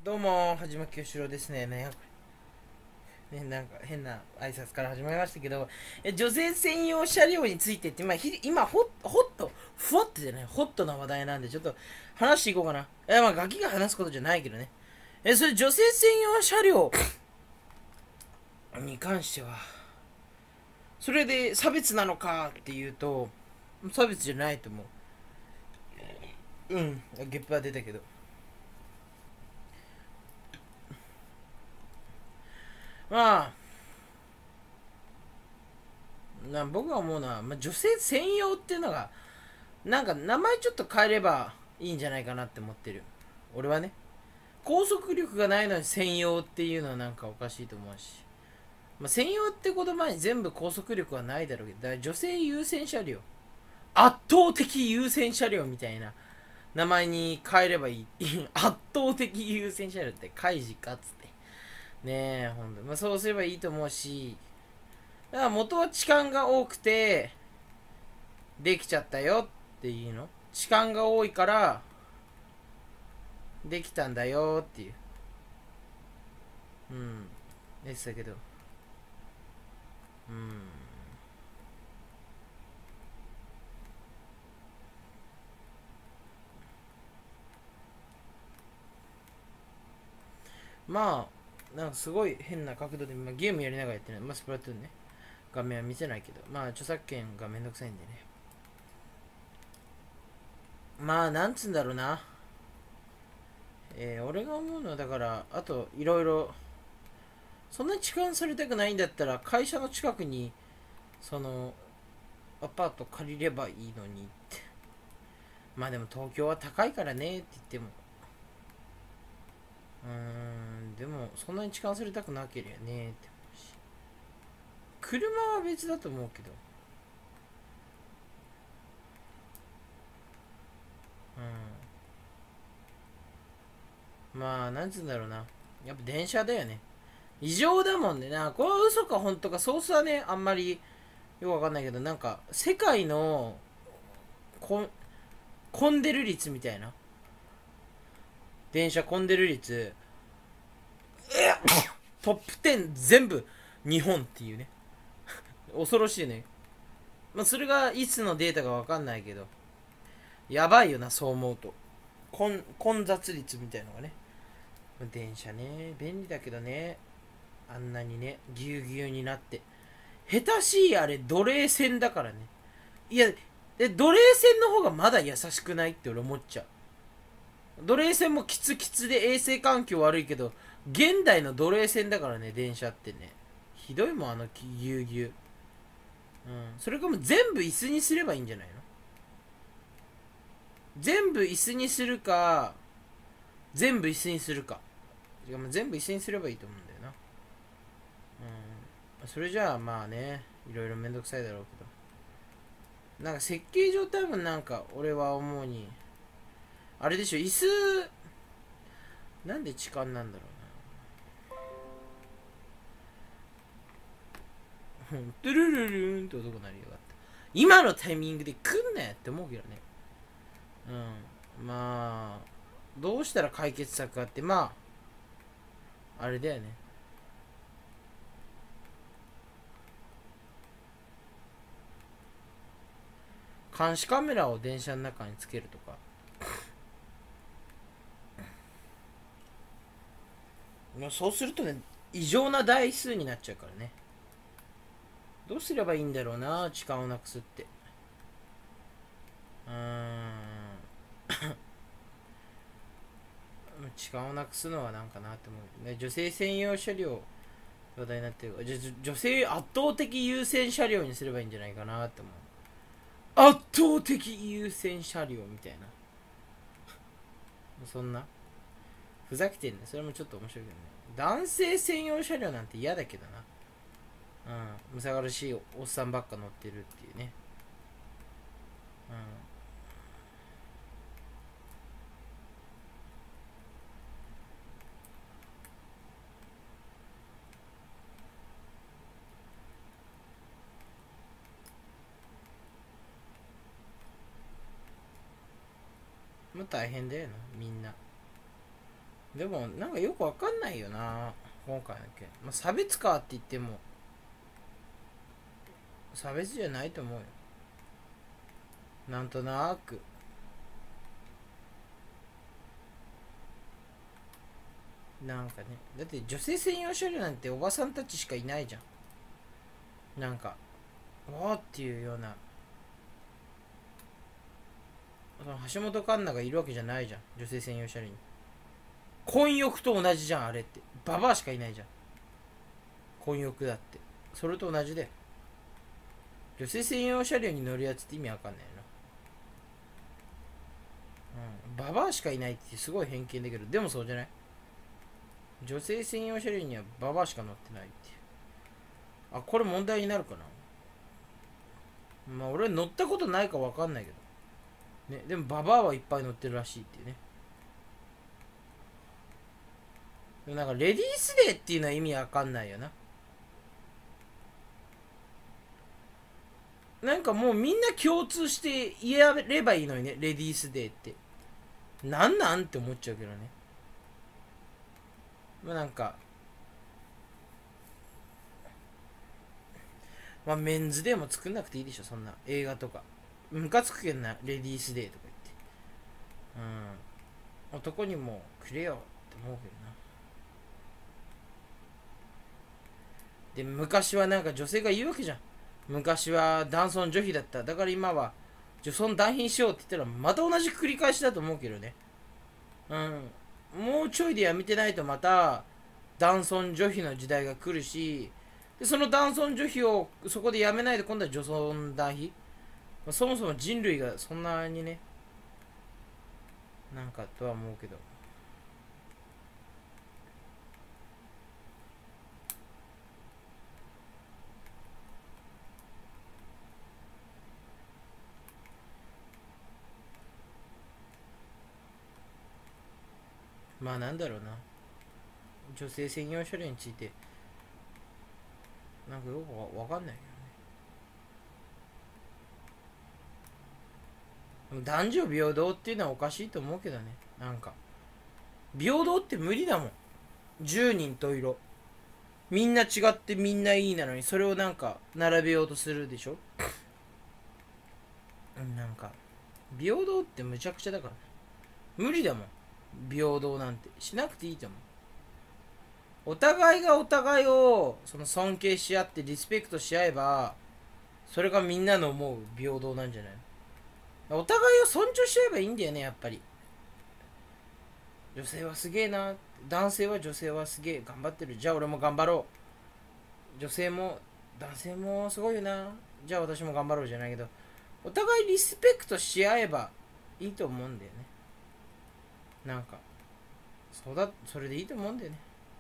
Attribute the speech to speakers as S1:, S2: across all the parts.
S1: どうも、はじまきよしろですね。なんか変な挨拶から始まりましたけど、女性専用車両についてって、今ホットじゃない、ホットな話題なんで、ちょっと話していこうかな。ガキが話すことじゃないけどね。それ女性専用車両に関しては、それで差別なのかっていうと、差別じゃないと思う。うん、ゲップは出たけど。ま僕が思うのは、女性専用っていうのが、なんか名前ちょっと変えればいいんじゃないかなって思ってる。俺はね。拘束力がないのに専用っていうのはなんかおかしいと思うし。専用って言葉に全部拘束力はないだろうけど、だから女性優先車両。圧倒的優先車両みたいな名前に変えればいい。圧倒的優先車両って開示かっつって。ねえ、ほんと。そうすればいいと思うし、だから元は痴漢が多くて、できちゃったよっていうの。痴漢が多いから、できたんだよっていう。うん。でしたけど。うん。なんかすごい変な角度で、ゲームやりながらやってる。スプラトゥーンね。画面は見せないけど。著作権がめんどくさいんでね。なんつうんだろうな。俺が思うのは、だから、あと、いろいろ、そんなに痴漢されたくないんだったら、会社の近くに、その、アパート借りればいいのにって。でも東京は高いからねって言っても、でもそんなに痴漢されたくなければねって思うし、車は別だと思うけど、なんつうんだろうな、やっぱ電車だよね。異常だもんね。これは嘘か本当かソースはね、あんまりよくわかんないけど、なんか世界の混んでる率みたいな、電車混んでる率トップ10全部日本っていうね。恐ろしいね。それがいつのデータかわかんないけど、やばいよな、そう思うと。混雑率みたいのがね。電車ね、便利だけどね、あんなにね、ぎゅうぎゅうになって。下手しいあれ、奴隷戦だからね。いや、奴隷戦の方がまだ優しくないって俺思っちゃう。奴隷戦もキツキツで衛生環境悪いけど、現代の奴隷戦だからね、電車ってね。ひどいもん、あのぎゅうぎゅう。それかも全部椅子にすればいいんじゃないの？全部椅子にするか、全部椅子にするか。全部椅子にすればいいと思うんだよな。それじゃあいろいろめんどくさいだろうけど。なんか設計上多分なんか俺は思うに、あれでしょ、椅子、なんで痴漢なんだろうな。トゥルルルンって音が鳴りやがった。今のタイミングで来んなよって思うけどね。どうしたら解決策かって、あれだよね。監視カメラを電車の中につけるとか。そうするとね、異常な台数になっちゃうからね。どうすればいいんだろうな、痴漢をなくすって。うーん。痴漢をなくすのはなんかなって思う。女性専用車両話題になってるから、女性圧倒的優先車両にすればいいんじゃないかなって思う。圧倒的優先車両みたいな。そんなふざけてんね。それもちょっと面白いけどね。男性専用車両なんて嫌だけどな。むさがらしいおっさんばっか乗ってるっていうね。大変だよな、みんな。 でもなんかよくわかんないよな今回の件、まあ、差別かって言っても差別じゃないと思うよ。なんとなくなんかね、だって女性専用車両なんておばさんたちしかいないじゃん。なんかおーっていうような、その橋本環奈がいるわけじゃないじゃん女性専用車両に。混浴と同じじゃんあれって。ババアしかいないじゃん混浴だって。それと同じで女性専用車両に乗るやつって意味わかんないな。ババアしかいないってすごい偏見だけど、でもそうじゃない？女性専用車両にはババアしか乗ってないっていう。あ、これ問題になるかな。まあ俺乗ったことないかわかんないけどね。でもババアはいっぱい乗ってるらしいっていうね。でもなんかレディースデーっていうのは意味わかんないよな。なんかもうみんな共通して言えればいいのにね、レディースデーって。なんなんって思っちゃうけどね。まあなんか、まあメンズデーも作んなくていいでしょ、そんな。映画とか。ムカつくけんな、レディースデーとか言って。うん。男にもくれよって思うけどな。で、昔はなんか女性が言うわけじゃん。昔は男尊女卑だった。だから今は女尊男卑しようって言ったらまた同じ繰り返しだと思うけどね。うん。もうちょいでやめてないとまた男尊女卑の時代が来るし、でその男尊女卑をそこでやめないで今度は女尊男卑、まあ、そもそも人類がそんなにね、なんかとは思うけど。まあなんだろうな、女性専用車両についてなんかよくわかんないけどね。男女平等っていうのはおかしいと思うけどね。なんか平等って無理だもん。10人十色、みんな違ってみんないいなのにそれをなんか並べようとするでしょ。なんか平等ってむちゃくちゃだから、ね、無理だもん。平等なんてしなくていいと思う。お互いがお互いをその尊敬し合ってリスペクトし合えば、それがみんなの思う平等なんじゃないの。お互いを尊重し合えばいいんだよね、やっぱり。女性はすげえな、男性は女性はすげえ頑張ってる、じゃあ俺も頑張ろう。女性も男性もすごいよな、じゃあ私も頑張ろうじゃないけど、お互いリスペクトし合えばいいと思うんだよね。なんかそれでいいと思うんだよね。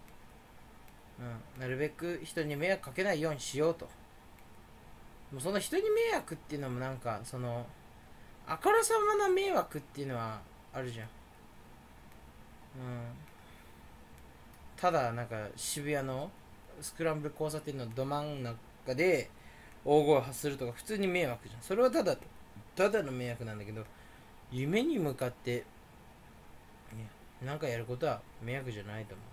S1: なるべく人に迷惑かけないようにしようと。もうその人に迷惑っていうのもなんかそのあからさまな迷惑っていうのはあるじゃん。ただなんか渋谷のスクランブル交差点のど真ん中で大声を発するとか普通に迷惑じゃん。それはただの迷惑なんだけど、夢に向かってね、なんかやることは迷惑じゃないと思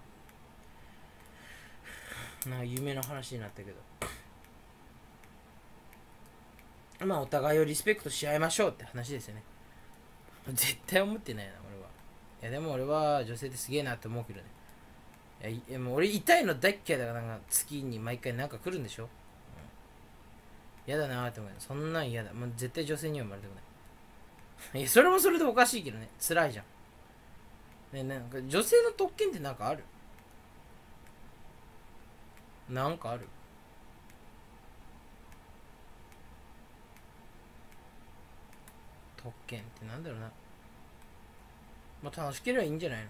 S1: う。なんか夢の話になったけど、まあお互いをリスペクトし合いましょうって話ですよね。絶対思ってないな俺は。いやでも俺は女性ってすげえなって思うけどね。いやもう俺痛いの大っ嫌いだから、なんか月に毎回なんか来るんでしょ。嫌だなーって思う。そんなん嫌だ。もう絶対女性には生まれたくない。いや、それもそれでおかしいけどね。辛いじゃん。ね、なんか女性の特権ってなんかある？なんかある？特権ってなんだろうな。まあ、楽しければいいんじゃないの？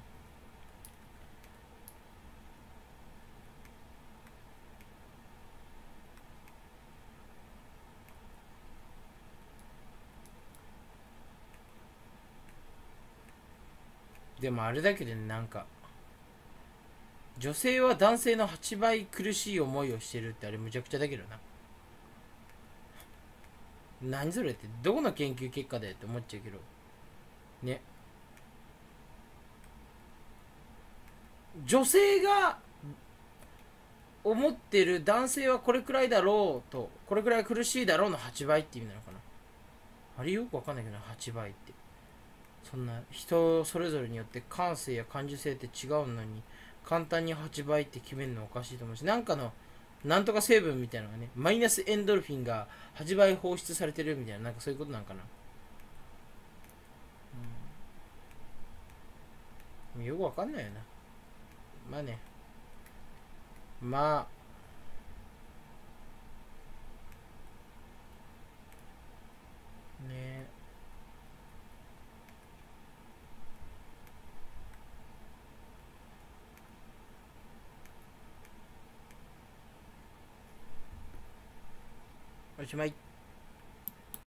S1: でもあれだけでね、なんか、女性は男性の8倍苦しい思いをしてるってあれむちゃくちゃだけどな。何それってどこの研究結果だよって思っちゃうけど。ね。 女性が思ってる男性はこれくらいだろうと、これくらい苦しいだろうの8倍って意味なのかな。あれよくわかんないけどな、8倍って。そんな人それぞれによって感性や感受性って違うのに、簡単に8倍って決めるのおかしいと思うし、なんかのなんとか成分みたいなのがね、マイナスエンドルフィンが8倍放出されてるみたいな、なんかそういうことなんかな。よくわかんないよな。まあね、まあね、おしまい。